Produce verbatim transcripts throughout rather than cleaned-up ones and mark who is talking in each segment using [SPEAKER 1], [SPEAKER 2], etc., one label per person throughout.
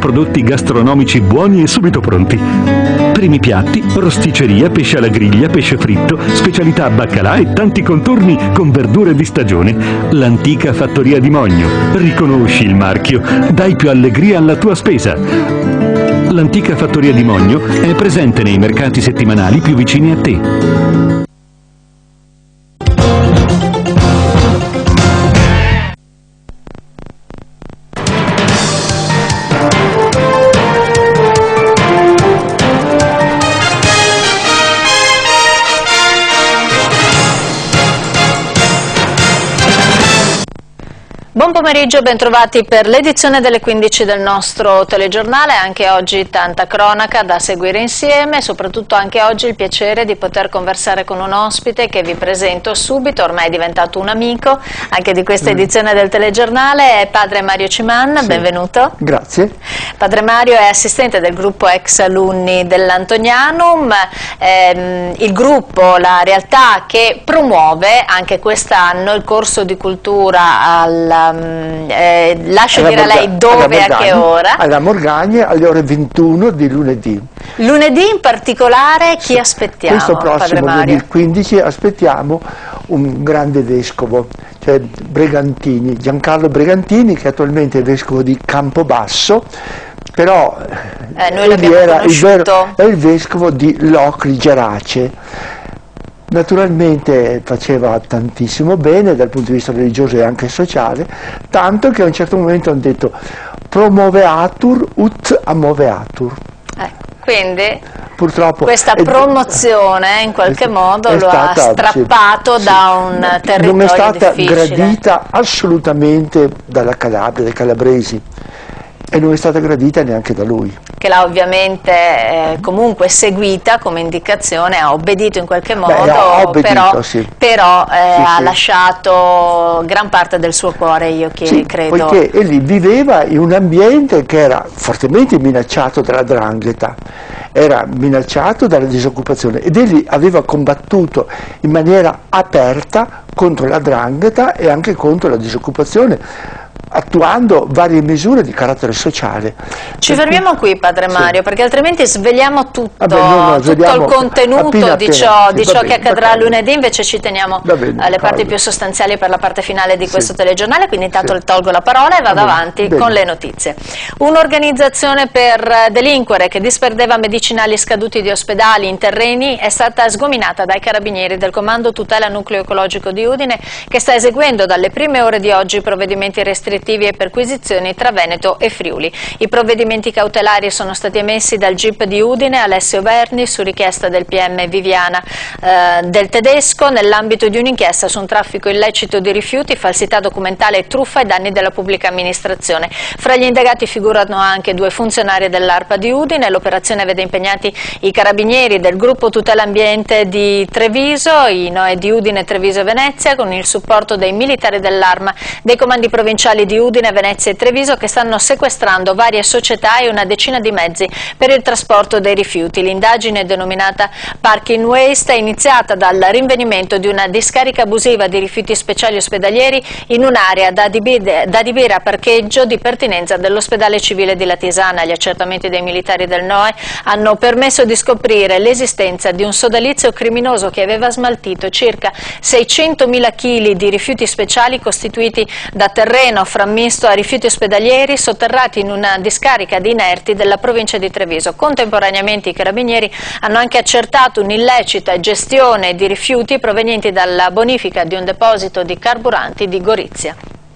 [SPEAKER 1] prodotti gastronomici buoni e subito pronti. Primi piatti, rosticceria, pesce alla griglia, pesce fritto, specialità baccalà e tanti contorni con verdure di stagione. L'antica fattoria di Mogno. Riconosci il marchio, dai più allegria alla tua spesa. L'antica fattoria di Mogno è presente nei mercati settimanali più vicini a te.
[SPEAKER 2] Buon pomeriggio, bentrovati per l'edizione delle quindici del nostro telegiornale. Anche oggi tanta cronaca da seguire insieme, soprattutto anche oggi il piacere di poter conversare con un ospite che vi presento subito, ormai è diventato un amico anche di questa edizione del telegiornale, è padre Mario Ciman, sì. Benvenuto.
[SPEAKER 3] Grazie.
[SPEAKER 2] Padre Mario è assistente del gruppo ex alunni dell'Antonianum, ehm, il gruppo, la realtà che promuove anche quest'anno il corso di cultura al Eh, lascio
[SPEAKER 3] alla
[SPEAKER 2] dire a lei dove e a che ora.
[SPEAKER 3] Alla Morgagni alle ore ventuno di lunedì.
[SPEAKER 2] Lunedì in particolare chi aspettiamo?
[SPEAKER 3] Questo prossimo lunedì il quindici aspettiamo un grande vescovo, cioè Bregantini, Giancarlo Bregantini, che attualmente è vescovo di Campobasso, però
[SPEAKER 2] eh, noi
[SPEAKER 3] egli era il,
[SPEAKER 2] vero,
[SPEAKER 3] è il vescovo di Locri Gerace. Naturalmente faceva tantissimo bene dal punto di vista religioso e anche sociale, tanto che a un certo momento hanno detto promoveatur ut amoveatur.
[SPEAKER 2] Ecco, quindi
[SPEAKER 3] purtroppo
[SPEAKER 2] questa promozione in qualche modo lo ha strappato
[SPEAKER 3] sì,
[SPEAKER 2] da un
[SPEAKER 3] sì,
[SPEAKER 2] territorio
[SPEAKER 3] non è stata
[SPEAKER 2] difficile.
[SPEAKER 3] gradita assolutamente dalla Calabria, dai calabresi, e non è stata gradita neanche da lui.
[SPEAKER 2] Che l'ha ovviamente eh, comunque seguita come indicazione, ha obbedito in qualche modo,
[SPEAKER 3] Beh, ha obbedito,
[SPEAKER 2] però,
[SPEAKER 3] sì.
[SPEAKER 2] però eh,
[SPEAKER 3] sì,
[SPEAKER 2] ha
[SPEAKER 3] sì.
[SPEAKER 2] lasciato gran parte del suo cuore, io che
[SPEAKER 3] sì,
[SPEAKER 2] credo.
[SPEAKER 3] Poiché egli viveva in un ambiente che era fortemente minacciato dalla 'ndrangheta, era minacciato dalla disoccupazione, ed egli aveva combattuto in maniera aperta contro la 'ndrangheta e anche contro la disoccupazione, attuando varie misure di carattere sociale.
[SPEAKER 2] Ci fermiamo qui, padre Mario, sì. Perché altrimenti sveliamo tutto,
[SPEAKER 3] Vabbè, no, no,
[SPEAKER 2] tutto il contenuto
[SPEAKER 3] appena,
[SPEAKER 2] di ciò,
[SPEAKER 3] appena.
[SPEAKER 2] di
[SPEAKER 3] Sì,
[SPEAKER 2] ciò
[SPEAKER 3] bene,
[SPEAKER 2] che accadrà
[SPEAKER 3] d'accordo.
[SPEAKER 2] lunedì, invece ci teniamo
[SPEAKER 3] bene,
[SPEAKER 2] alle parti
[SPEAKER 3] calma.
[SPEAKER 2] più sostanziali per la parte finale di
[SPEAKER 3] sì.
[SPEAKER 2] questo telegiornale, quindi intanto
[SPEAKER 3] sì.
[SPEAKER 2] le tolgo la parola e vado
[SPEAKER 3] bene,
[SPEAKER 2] avanti
[SPEAKER 3] bene.
[SPEAKER 2] con le notizie. Un'organizzazione per delinquere che disperdeva medicinali scaduti di ospedali in terreni è stata sgominata dai carabinieri del Comando Tutela Nucleo Ecologico di Udine, che sta eseguendo dalle prime ore di oggi provvedimenti restrittivi e perquisizioni tra Veneto e Friuli. I provvedimenti cautelari sono stati emessi dal G I P di Udine, Alessio Verni, su richiesta del P M Viviana eh, del Tedesco, nell'ambito di un'inchiesta su un traffico illecito di rifiuti, falsità documentale, truffa e danni della pubblica amministrazione. Fra gli indagati figurano anche due funzionari dell'ARPA di Udine. L'operazione vede impegnati i carabinieri del gruppo Tutela Ambiente di Treviso, i N O E di Udine, Treviso e Venezia, con il supporto dei militari dell'Arma, dei comandi provinciali di Udine, Venezia e Treviso, che stanno sequestrando varie società e una decina di mezzi per il trasporto dei rifiuti. L'indagine, denominata Parking Waste, è iniziata dal rinvenimento di una discarica abusiva di rifiuti speciali ospedalieri in un'area da adibire a parcheggio di pertinenza dell'ospedale civile di Latisana. Gli accertamenti dei militari del N O E hanno permesso di scoprire l'esistenza di un sodalizio criminoso che aveva smaltito circa seicentomila chili di rifiuti speciali costituiti da terreno frammisto a rifiuti ospedalieri sotterrati in una discarica di inerti della provincia di Treviso. Contemporaneamente i carabinieri hanno anche accertato un'illecita gestione di rifiuti provenienti dalla bonifica di un deposito di carburanti di Gorizia.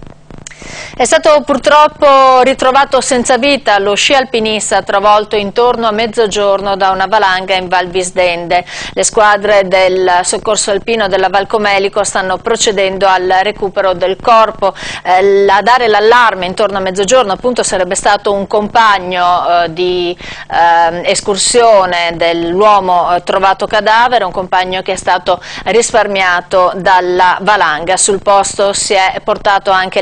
[SPEAKER 2] È stato purtroppo ritrovato senza vita lo sci alpinista travolto intorno a mezzogiorno da una valanga in Val Visdende. Le squadre del soccorso alpino della Val Comelico stanno procedendo al recupero del corpo. Eh, a dare l'allarme intorno a mezzogiorno appunto sarebbe stato un compagno eh, di eh, escursione dell'uomo eh, trovato cadavere, un compagno che è stato risparmiato dalla valanga. Sul posto si è portato anche l'elicottero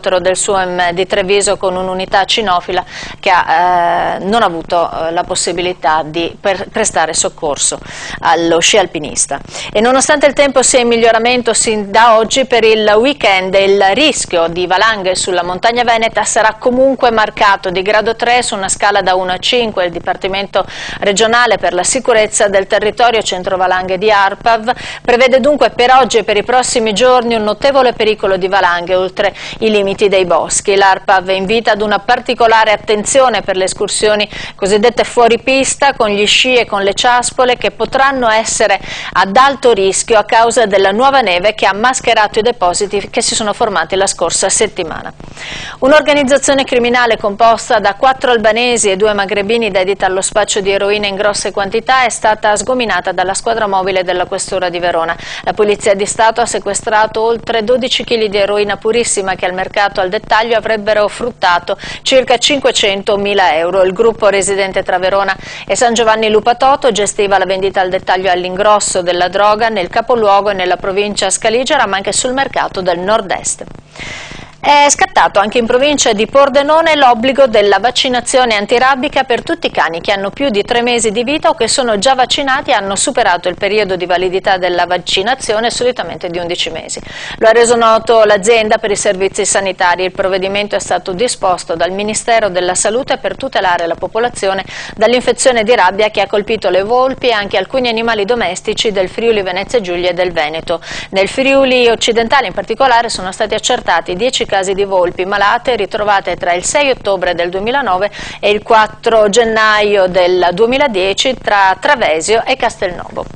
[SPEAKER 2] elicottero del S U E M di Treviso con un'unità cinofila che ha eh, non ha avuto eh, la possibilità di per prestare soccorso allo sci alpinista. E nonostante il tempo sia in miglioramento sin da oggi, per il weekend il rischio di valanghe sulla montagna veneta sarà comunque marcato di grado tre su una scala da uno a cinque. Il Dipartimento regionale per la sicurezza del territorio Centro Valanghe di ARPAV prevede dunque per oggi e per i prossimi giorni un notevole pericolo di valanghe oltre i limiti dei boschi. L'ARPAV invita ad una particolare attenzione per le escursioni cosiddette fuori pista con gli sci e con le ciaspole, che potranno essere ad alto rischio a causa della nuova neve che ha mascherato i depositi che si sono formati la scorsa settimana. Un'organizzazione criminale composta da quattro albanesi e due magrebini dedita allo spaccio di eroina in grosse quantità è stata sgominata dalla squadra mobile della Questura di Verona. La Polizia di Stato ha sequestrato oltre dodici chili di eroina purissima che al mercato al dettaglio avrebbero fruttato circa cinquecentomila euro. Il gruppo residente tra Verona e San Giovanni Lupatoto gestiva la vendita al dettaglio all'ingrosso della droga nel capoluogo e nella provincia scaligera, ma anche sul mercato del nord-est. È scattato anche in provincia di Pordenone l'obbligo della vaccinazione antirabbica per tutti i cani che hanno più di tre mesi di vita o che sono già vaccinati e hanno superato il periodo di validità della vaccinazione, solitamente di undici mesi. Lo ha reso noto l'azienda per i servizi sanitari. Il provvedimento è stato disposto dal Ministero della Salute per tutelare la popolazione dall'infezione di rabbia che ha colpito le volpi e anche alcuni animali domestici del Friuli Venezia Giulia e del Veneto. Nel Friuli occidentale in particolare sono stati accertati dieci casi di volpi malate ritrovate tra il sei ottobre del duemilanove e il quattro gennaio del duemiladieci tra Travesio e Castelnovo.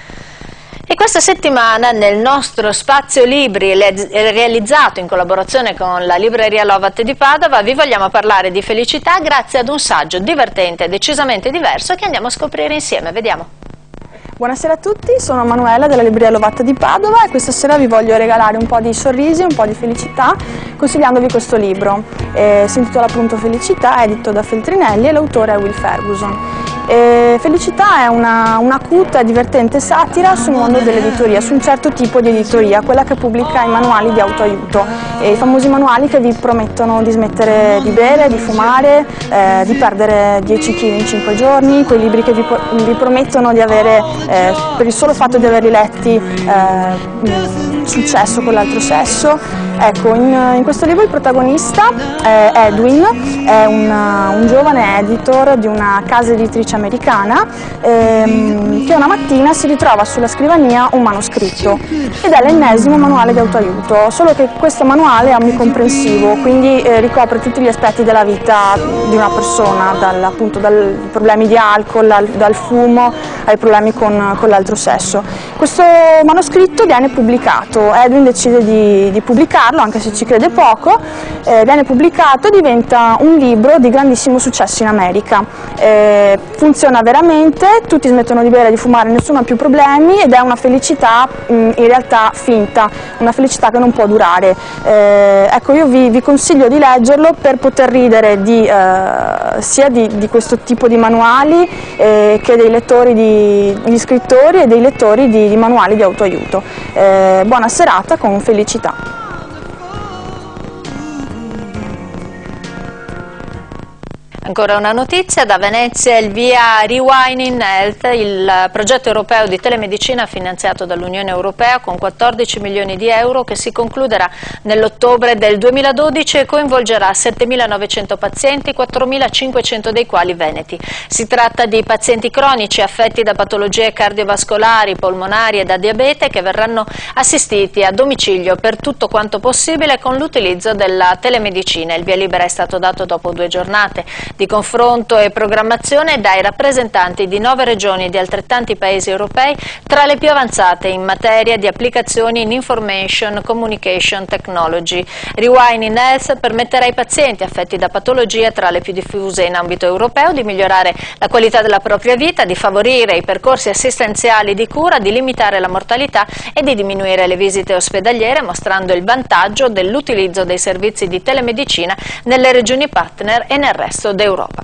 [SPEAKER 2] E questa settimana nel nostro spazio libri realizzato in collaborazione con la libreria Lovat di Padova vi vogliamo parlare di felicità grazie ad un saggio divertente e decisamente diverso che andiamo a scoprire insieme. Vediamo.
[SPEAKER 4] Buonasera a tutti, sono Manuela della libreria Lovatta di Padova e questa sera vi voglio regalare un po' di sorrisi, un po' di felicità consigliandovi questo libro. Eh, si intitola appunto Felicità, è edito da Feltrinelli e l'autore è Will Ferguson. E Felicità è una, un'acuta e divertente satira sul mondo dell'editoria, su un certo tipo di editoria, quella che pubblica i manuali di autoaiuto, e i famosi manuali che vi promettono di smettere di bere, di fumare, eh, di perdere dieci chili in cinque giorni, quei libri che vi, vi promettono di avere, eh, per il solo fatto di averli letti, eh, successo con l'altro sesso. Ecco, in, in questo libro il protagonista è Edwin, è un, un giovane editor di una casa editrice americana ehm, che una mattina si ritrova sulla scrivania un manoscritto ed è l'ennesimo manuale di autoaiuto, solo che questo manuale è omnicomprensivo, quindi eh, ricopre tutti gli aspetti della vita di una persona, dal, appunto dai problemi di alcol, al, dal fumo ai problemi con, con l'altro sesso. Questo manoscritto viene pubblicato, Edwin decide di, di pubblicarlo, anche se ci crede poco, eh, viene pubblicato e diventa un libro di grandissimo successo in America. Eh, funziona veramente, tutti smettono di bere e di fumare, nessuno ha più problemi ed è una felicità mh, in realtà finta, una felicità che non può durare. Eh, ecco, io vi, vi consiglio di leggerlo per poter ridere di, eh, sia di, di questo tipo di manuali eh, che dei lettori, di, gli scrittori e dei lettori di, di manuali di autoaiuto. Eh, buona serata con Felicità.
[SPEAKER 2] Ancora una notizia da Venezia, il via Rewinding Health, il progetto europeo di telemedicina finanziato dall'Unione Europea con quattordici milioni di euro che si concluderà nell'ottobre del duemiladodici e coinvolgerà settemilanovecento pazienti, quattromilacinquecento dei quali veneti. Si tratta di pazienti cronici affetti da patologie cardiovascolari, polmonari e da diabete che verranno assistiti a domicilio per tutto quanto possibile con l'utilizzo della telemedicina. Il via libera è stato dato dopo due giornate di confronto e programmazione dai rappresentanti di nove regioni e di altrettanti paesi europei tra le più avanzate in materia di applicazioni in Information Communication Technology. Rewinding Health permetterà ai pazienti affetti da patologie tra le più diffuse in ambito europeo di migliorare la qualità della propria vita, di favorire i percorsi assistenziali di cura, di limitare la mortalità e di diminuire le visite ospedaliere, mostrando il vantaggio dell'utilizzo dei servizi di telemedicina nelle regioni partner e nel resto d'Europa.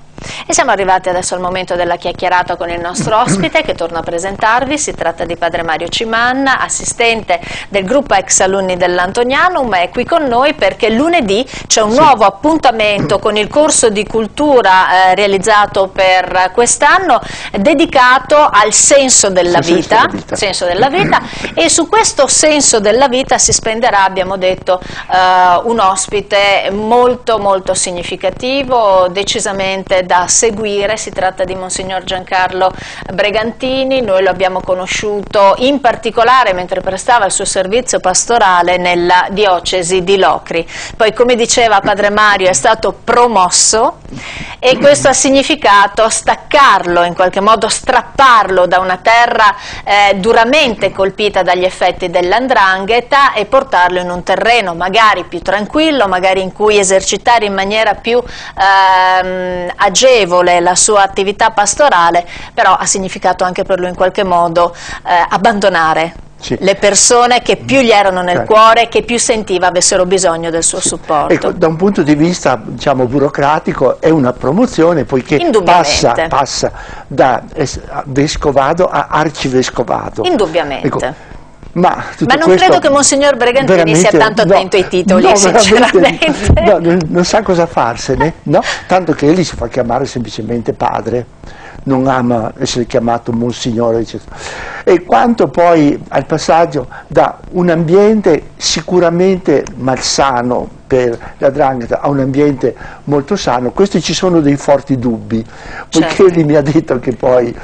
[SPEAKER 2] E siamo arrivati adesso al momento della chiacchierata con il nostro ospite che torno a presentarvi. Si tratta di padre Mario Cimanna, assistente del gruppo ex alunni dell'Antonianum, è qui con noi perché lunedì c'è un sì. nuovo appuntamento con il corso di cultura eh, realizzato per quest'anno, dedicato al senso della sì, vita, senso della vita. Senso della vita e su questo senso della vita si spenderà, abbiamo detto, eh, un ospite molto molto significativo, decisamente da seguire. Si tratta di Monsignor Giancarlo Bregantini. Noi lo abbiamo conosciuto in particolare mentre prestava il suo servizio pastorale nella diocesi di Locri. Poi, come diceva padre Mario, è stato promosso e questo ha significato staccarlo, in qualche modo strapparlo da una terra eh, duramente colpita dagli effetti dell''ndrangheta e portarlo in un terreno magari più tranquillo, magari in cui esercitare in maniera più ehm, agevole la sua attività pastorale, però ha significato anche per lui in qualche modo eh, abbandonare sì. le persone che più gli erano nel certo. cuore, che più sentiva avessero bisogno del suo sì. supporto.
[SPEAKER 3] Ecco, da un punto di vista diciamo burocratico è una promozione, poiché passa, passa da vescovado a arcivescovado.
[SPEAKER 2] Indubbiamente.
[SPEAKER 3] Ecco, Ma,
[SPEAKER 2] Ma non credo che Monsignor Bregantini sia tanto
[SPEAKER 3] no,
[SPEAKER 2] attento ai titoli,
[SPEAKER 3] no,
[SPEAKER 2] sinceramente.
[SPEAKER 3] No, non, non sa cosa farsene, no? Tanto che egli si fa chiamare semplicemente padre, non ama essere chiamato Monsignore, eccetera. E quanto poi al passaggio da un ambiente sicuramente malsano per la 'ndrangheta a un ambiente molto sano, questi ci sono dei forti dubbi, poiché certo. lui mi ha detto che poi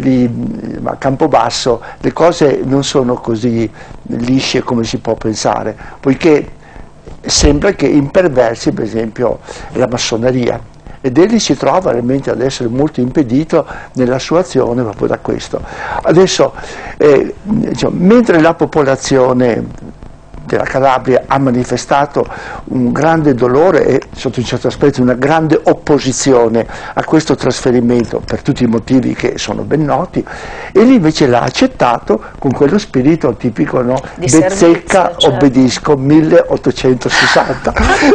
[SPEAKER 3] lì a Campobasso le cose non sono così lisce come si può pensare, poiché sembra che imperversi per esempio la massoneria, ed egli si trova realmente ad essere molto impedito nella sua azione proprio da questo. Adesso, eh, diciamo, mentre la popolazione della Calabria ha manifestato un grande dolore e sotto un certo aspetto una grande opposizione a questo trasferimento per tutti i motivi che sono ben noti, egli invece l'ha accettato con quello spirito tipico, no? Bezzecca, certo. obbedisco, milleottocentosessanta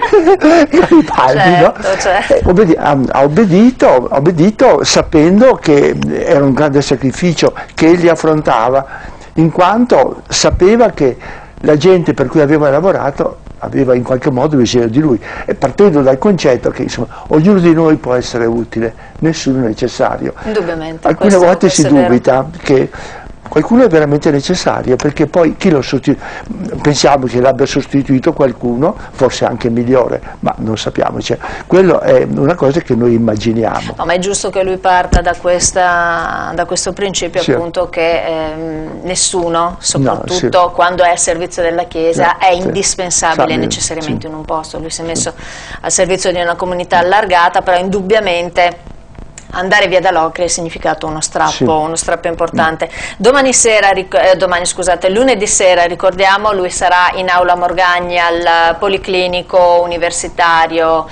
[SPEAKER 3] Garibaldi, certo, no? certo. Obbedi ha, ha, obbedito, ha obbedito sapendo che era un grande sacrificio che egli affrontava, in quanto sapeva che la gente per cui aveva lavorato aveva in qualche modo bisogno di lui, e partendo dal concetto che insomma ognuno di noi può essere utile, nessuno è necessario.
[SPEAKER 2] Indubbiamente.
[SPEAKER 3] Alcune
[SPEAKER 2] questo,
[SPEAKER 3] volte
[SPEAKER 2] questo
[SPEAKER 3] si dubita che qualcuno è veramente necessario, perché poi chi lo sostitu- pensiamo che l'abbia sostituito qualcuno, forse anche migliore, ma non sappiamo, cioè, quello è una cosa che noi immaginiamo.
[SPEAKER 2] No, ma è giusto che lui parta da, questa, da questo principio, sì. appunto, che ehm, nessuno, soprattutto no, sì. quando è al servizio della Chiesa, sì, è indispensabile sì. necessariamente sì. in un posto. Lui si è messo sì. al servizio di una comunità allargata, però indubbiamente andare via da Locri ha significato uno strappo, sì. uno strappo importante. Domani sera, eh, domani scusate, lunedì sera, ricordiamo, lui sarà in aula Morgagni al Policlinico Universitario,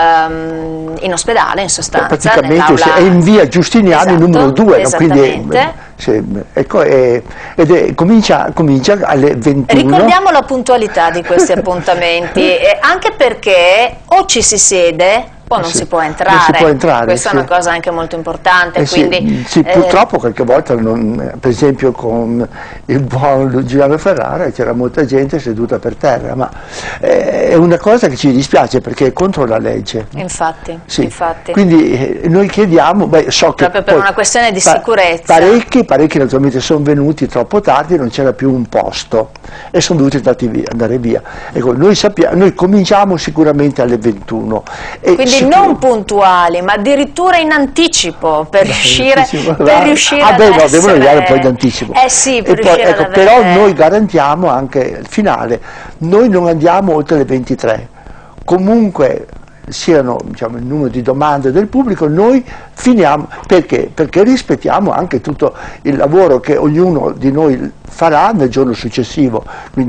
[SPEAKER 2] um, in ospedale in sostanza.
[SPEAKER 3] Praticamente è in via Giustiniani, esatto, numero due, no? Quindi, sì, ecco, è, ed è, comincia, comincia alle ventuno.
[SPEAKER 2] Ricordiamo la puntualità di questi appuntamenti, eh, anche perché o ci si siede o non,
[SPEAKER 3] sì,
[SPEAKER 2] si può entrare,
[SPEAKER 3] non si può entrare,
[SPEAKER 2] questa
[SPEAKER 3] sì.
[SPEAKER 2] è una cosa anche molto importante.
[SPEAKER 3] Eh
[SPEAKER 2] quindi,
[SPEAKER 3] sì, sì, eh, purtroppo qualche volta, non, per esempio con il buon Luciano Ferrara c'era molta gente seduta per terra, ma eh, è una cosa che ci dispiace perché è contro la legge.
[SPEAKER 2] Infatti,
[SPEAKER 3] sì.
[SPEAKER 2] infatti.
[SPEAKER 3] Quindi eh, noi chiediamo, beh, so che
[SPEAKER 2] proprio per
[SPEAKER 3] poi,
[SPEAKER 2] una questione di
[SPEAKER 3] pa
[SPEAKER 2] sicurezza.
[SPEAKER 3] Parecchi, parecchi naturalmente sono venuti troppo tardi, non c'era più un posto e sono dovuti via, andare via. Ecco, noi, sappiamo, noi cominciamo sicuramente alle ventuno. E
[SPEAKER 2] quindi non puntuali, ma addirittura in anticipo per riuscire, per riuscire
[SPEAKER 3] ah, beh,
[SPEAKER 2] ad
[SPEAKER 3] no,
[SPEAKER 2] essere...
[SPEAKER 3] devono arrivare poi d'anticipo.
[SPEAKER 2] Eh sì, per
[SPEAKER 3] e poi, ecco,
[SPEAKER 2] ad
[SPEAKER 3] però
[SPEAKER 2] avere...
[SPEAKER 3] noi garantiamo anche il finale, noi non andiamo oltre le ventitré, comunque siano, diciamo, il numero di domande del pubblico, noi finiamo, perché? Perché rispettiamo anche tutto il lavoro che ognuno di noi farà nel giorno successivo, quindi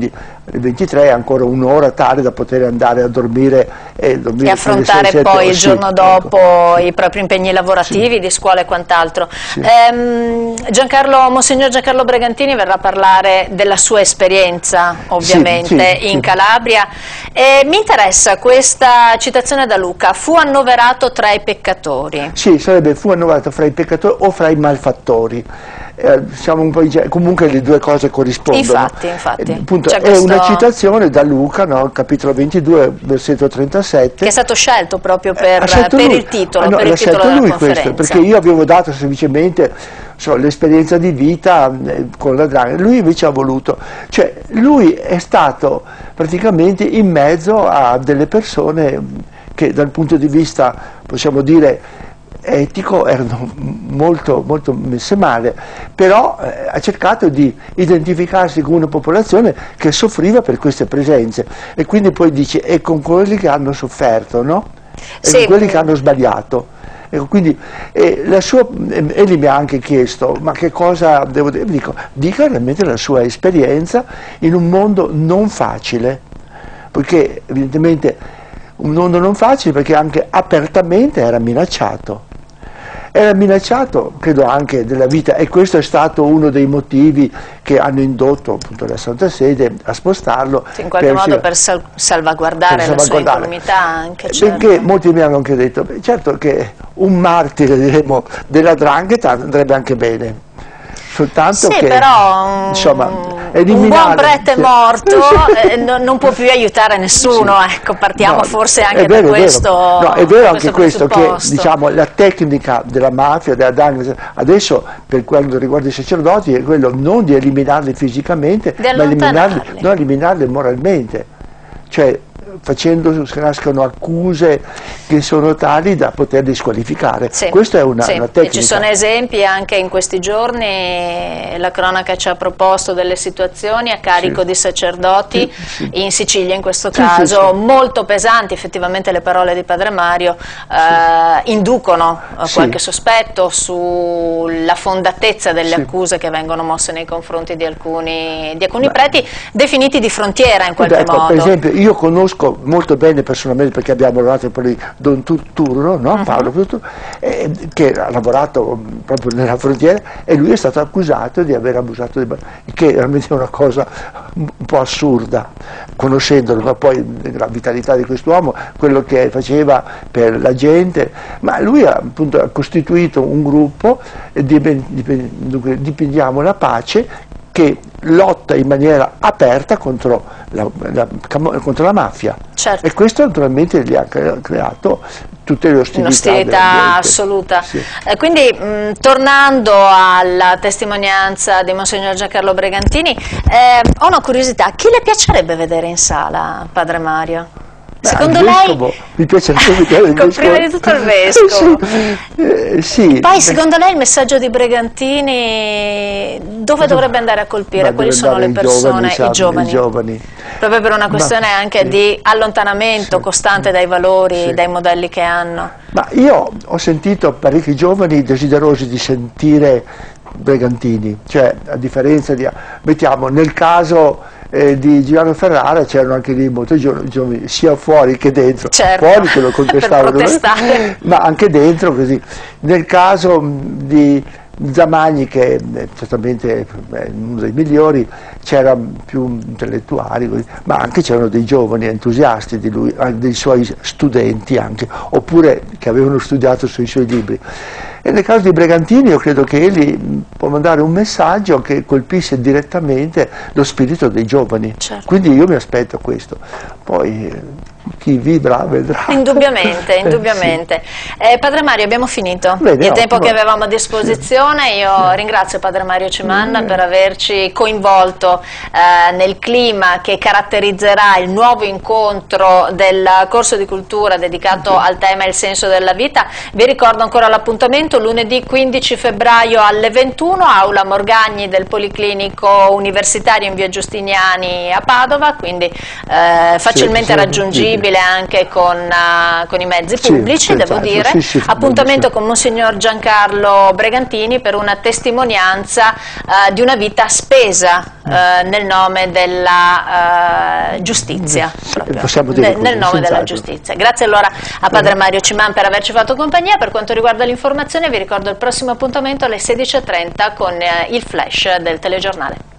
[SPEAKER 3] alle ventitré, ancora un'ora tale da poter andare a dormire e, dormire
[SPEAKER 2] e affrontare
[SPEAKER 3] sette,
[SPEAKER 2] poi il
[SPEAKER 3] sì,
[SPEAKER 2] giorno dopo
[SPEAKER 3] ecco,
[SPEAKER 2] i propri impegni lavorativi, sì, di scuola e quant'altro.
[SPEAKER 3] Sì.
[SPEAKER 2] Ehm, Giancarlo, Monsignor Giancarlo Bregantini verrà a parlare della sua esperienza, ovviamente,
[SPEAKER 3] sì, sì,
[SPEAKER 2] in
[SPEAKER 3] sì.
[SPEAKER 2] Calabria. E mi interessa questa citazione da Luca: fu annoverato tra i peccatori.
[SPEAKER 3] Sì, sarebbe fu annoverato fra i peccatori o fra i malfattori. Eh, siamo un po' in... comunque le due cose corrispondono.
[SPEAKER 2] Infatti, infatti.
[SPEAKER 3] Eh, appunto, è
[SPEAKER 2] questo...
[SPEAKER 3] una citazione da Luca, no? Capitolo ventidue, versetto trentasette.
[SPEAKER 2] Che è stato scelto proprio per,
[SPEAKER 3] eh,
[SPEAKER 2] per
[SPEAKER 3] lui.
[SPEAKER 2] il titolo,
[SPEAKER 3] ah, no,
[SPEAKER 2] per il titolo della
[SPEAKER 3] lui
[SPEAKER 2] conferenza.
[SPEAKER 3] Questo, perché io avevo dato semplicemente so, l'esperienza di vita eh, con la Drangheta, lui invece ha voluto, cioè lui è stato praticamente in mezzo a delle persone che dal punto di vista, possiamo dire, etico erano molto, molto messe male, però eh, ha cercato di identificarsi con una popolazione che soffriva per queste presenze, e quindi poi dice e con quelli che hanno sofferto, no? E
[SPEAKER 2] sì,
[SPEAKER 3] con quelli che hanno sbagliato. Ecco, quindi eh, la sua, eh, egli mi ha anche chiesto ma che cosa devo dire? Dico, dica realmente la sua esperienza in un mondo non facile, poiché evidentemente un mondo non facile, perché anche apertamente era minacciato. Era minacciato, credo, anche della vita, e questo è stato uno dei motivi che hanno indotto appunto la Santa Sede a spostarlo.
[SPEAKER 2] Sì, in qualche
[SPEAKER 3] per,
[SPEAKER 2] modo per sal salvaguardare, per salvaguardare la sua incolumità anche. Certo.
[SPEAKER 3] Perché molti mi hanno anche detto, beh, certo che un martire, diremo, della 'ndrangheta andrebbe anche bene. Soltanto
[SPEAKER 2] sì,
[SPEAKER 3] che,
[SPEAKER 2] però
[SPEAKER 3] insomma,
[SPEAKER 2] un buon prete
[SPEAKER 3] sì.
[SPEAKER 2] morto eh, no, non può più aiutare nessuno, sì. Ecco, partiamo no, forse anche
[SPEAKER 3] vero,
[SPEAKER 2] da questo.
[SPEAKER 3] No, è vero anche
[SPEAKER 2] questo,
[SPEAKER 3] questo, che diciamo, la tecnica della mafia, della 'ndrangheta, adesso per quanto riguarda i sacerdoti è quello non di eliminarli fisicamente, ma eliminarli, no, eliminarli moralmente. Cioè, facendo che nascono accuse che sono tali da poterli squalificare. Sì, questa è una,
[SPEAKER 2] sì.
[SPEAKER 3] una tecnica.
[SPEAKER 2] E ci sono esempi anche in questi giorni, la cronaca ci ha proposto delle situazioni a carico sì. di sacerdoti sì, sì. in Sicilia in questo sì, caso, sì, sì. molto pesanti. Effettivamente le parole di Padre Mario eh, sì. inducono sì. qualche sospetto sulla fondatezza delle sì. accuse che vengono mosse nei confronti di alcuni, di alcuni preti definiti di frontiera in qualche
[SPEAKER 3] ecco,
[SPEAKER 2] modo.
[SPEAKER 3] Per esempio, io conosco molto bene personalmente, perché abbiamo lavorato per lui, Don Turro, no? uh-huh. Paolo Turro, eh, che ha lavorato proprio nella frontiera, e lui è stato accusato di aver abusato di bambini, che veramente è una cosa un po' assurda, conoscendolo, ma poi la vitalità di quest'uomo, quello che faceva per la gente, ma lui ha appunto ha costituito un gruppo, eh, Difendiamo la Pace, che lotta in maniera aperta contro la, la, contro la mafia.
[SPEAKER 2] Certo.
[SPEAKER 3] E questo naturalmente gli ha creato tutte le ostilità.
[SPEAKER 2] Un'ostilità assoluta. Sì. Eh, quindi mh, tornando alla testimonianza di Monsignor Giancarlo Bregantini, eh, ho una curiosità: chi le piacerebbe vedere in sala, Padre Mario?
[SPEAKER 3] Beh,
[SPEAKER 2] secondo
[SPEAKER 3] lei mi piacerebbe vedere il vescovo.
[SPEAKER 2] Prima di tutto il vescovo.
[SPEAKER 3] sì. Eh, sì.
[SPEAKER 2] Poi secondo lei il messaggio di Bregantini dove dovrebbe andare a colpire?
[SPEAKER 3] Ma
[SPEAKER 2] quali sono le persone, i giovani,
[SPEAKER 3] i giovani. I giovani.
[SPEAKER 2] Proprio per una questione Ma, anche sì. di allontanamento sì. costante dai valori, sì. dai modelli che hanno.
[SPEAKER 3] Ma io ho sentito parecchi giovani desiderosi di sentire Bregantini, cioè a differenza di, mettiamo, nel caso eh, di Giuliano Ferrara c'erano anche lì molti giovani, sia fuori che dentro,
[SPEAKER 2] certo,
[SPEAKER 3] fuori che lo contestavano, ma anche dentro così. Nel caso di Zamagni, che è certamente è uno dei migliori, c'era più intellettuali, così, ma anche c'erano dei giovani entusiasti di lui, dei suoi studenti anche, oppure che avevano studiato sui suoi libri. E nel caso di Bregantini io credo che egli può mandare un messaggio che colpisce direttamente lo spirito dei giovani, certo. Quindi io mi aspetto questo. Poi chi vibra vedrà.
[SPEAKER 2] Indubbiamente, indubbiamente. Sì. eh, Padre Mario, abbiamo finito.
[SPEAKER 3] Bene,
[SPEAKER 2] il tempo
[SPEAKER 3] ottimo.
[SPEAKER 2] che avevamo a disposizione. Io sì. ringrazio Padre Mario Cimanna sì. per averci coinvolto eh, nel clima che caratterizzerà il nuovo incontro del corso di cultura dedicato sì. al tema Il senso della vita. Vi ricordo ancora l'appuntamento: lunedì quindici febbraio alle ventuno, Aula Morgagni del Policlinico Universitario in via Giustiniani a Padova, quindi eh, facilmente sì, sì, raggiungibile possibile anche con, uh, con i mezzi
[SPEAKER 3] Sì,
[SPEAKER 2] pubblici, devo
[SPEAKER 3] esatto,
[SPEAKER 2] dire.
[SPEAKER 3] sì, sì,
[SPEAKER 2] Appuntamento
[SPEAKER 3] sì.
[SPEAKER 2] con Monsignor Giancarlo Bregantini per una testimonianza uh, di una vita spesa uh, nel nome della uh, giustizia, proprio,
[SPEAKER 3] possiamo dire
[SPEAKER 2] nel,
[SPEAKER 3] così,
[SPEAKER 2] nel nome della
[SPEAKER 3] senz'altro.
[SPEAKER 2] giustizia. Grazie allora a Padre Mario Ciman per averci fatto compagnia. Per quanto riguarda l'informazione vi ricordo il prossimo appuntamento alle sedici e trenta con uh, il flash del telegiornale.